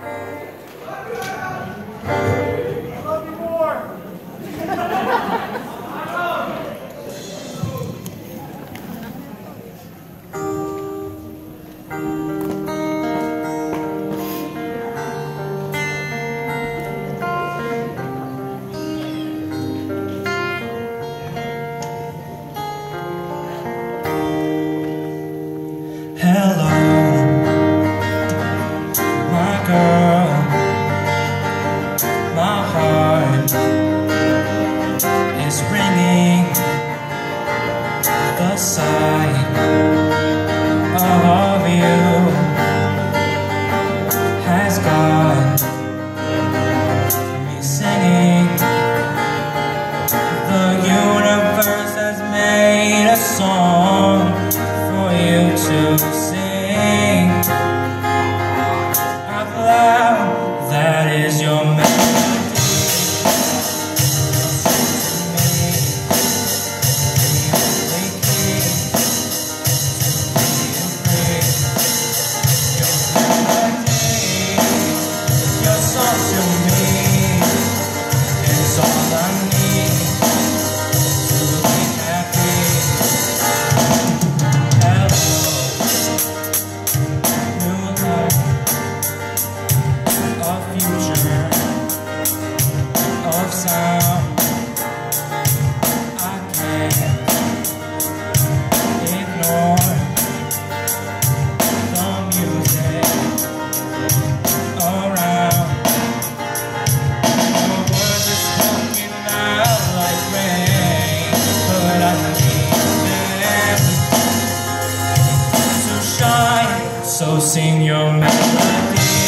Hello, my girl, my heart is ringing. The sight of you has got me singing. The universe has made a song for you to sing out loud. That is your melody. Your song to me is all I need to be happy. Of sound, I can't ignore the music around. The words are spoken out like rain, but I need them to shine. So sing your melody.